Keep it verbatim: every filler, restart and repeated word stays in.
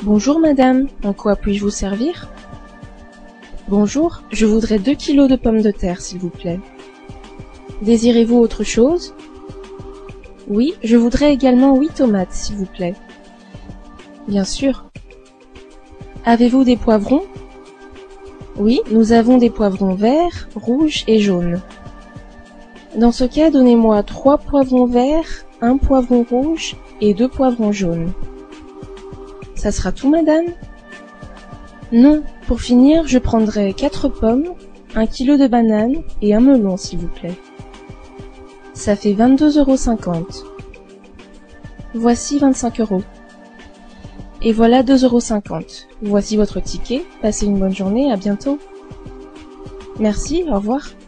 Bonjour madame, en quoi puis-je vous servir? Bonjour, je voudrais deux kilos de pommes de terre s'il vous plaît. Désirez-vous autre chose? Oui, je voudrais également huit tomates s'il vous plaît. Bien sûr. Avez-vous des poivrons? Oui, nous avons des poivrons verts, rouges et jaunes. Dans ce cas, donnez-moi trois poivrons verts, un poivron rouge et deux poivrons jaunes. Ça sera tout, madame? Non, pour finir, je prendrai quatre pommes, un kilo de bananes et un melon, s'il vous plaît. Ça fait vingt-deux euros cinquante. Voici vingt-cinq euros. Et voilà deux euros cinquante. Voici votre ticket. Passez une bonne journée, à bientôt. Merci, au revoir.